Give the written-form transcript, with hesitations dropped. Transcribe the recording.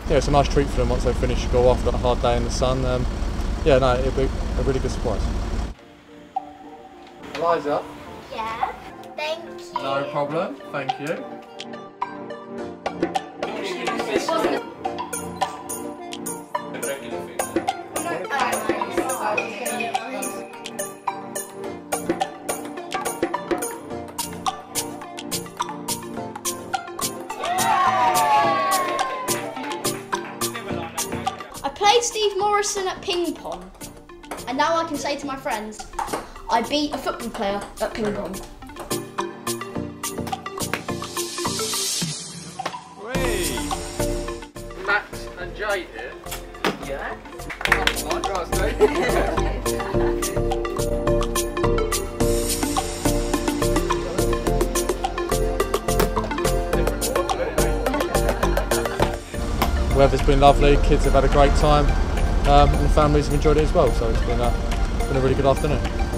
yeah, it's a nice treat for them once they finish school after a hard day in the sun. Yeah, no, it'll be a really good surprise. Eliza? Yeah, thank you. No problem, thank you. I played Steve Morison at ping pong, and now I can say to my friends, I beat a football player at ping pong. Max and Jade here. Yeah. The weather's been lovely, kids have had a great time, and the families have enjoyed it as well, so it's been a really good afternoon.